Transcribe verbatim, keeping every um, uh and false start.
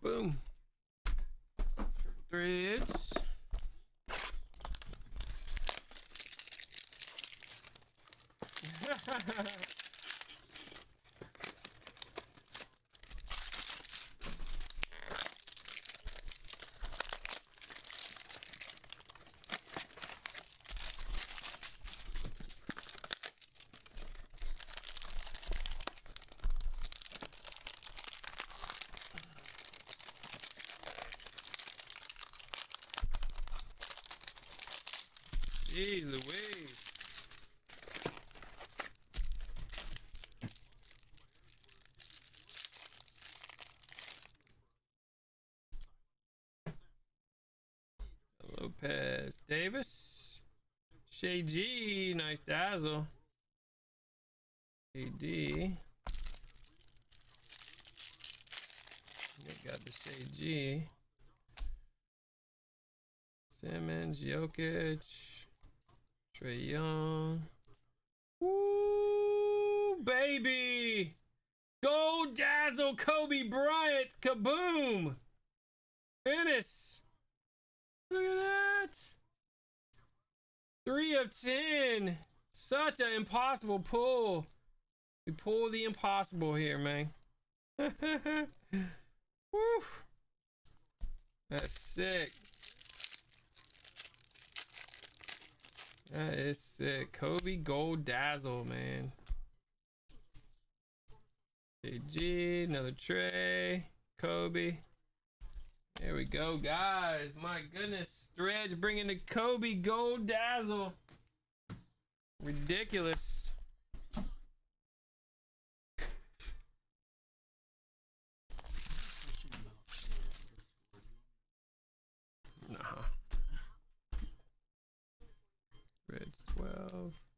Boom. Threads. Jeez Louise. Lopez Davis. Shay G, nice dazzle. A D. Got the Shay G. Simmons, Jokic. Trey Young. Woo, baby! Gold dazzle Kobe Bryant. Kaboom! Finish. Look at that. Three of ten. Such an impossible pull. We pull the impossible here, man. Woo. That's sick. That is sick. Kobe Gold Dazzle, man. A G, another tray. Kobe. There we go, guys. My goodness. Threads bringing the Kobe Gold Dazzle. Ridiculous. Nah. Reds twelve.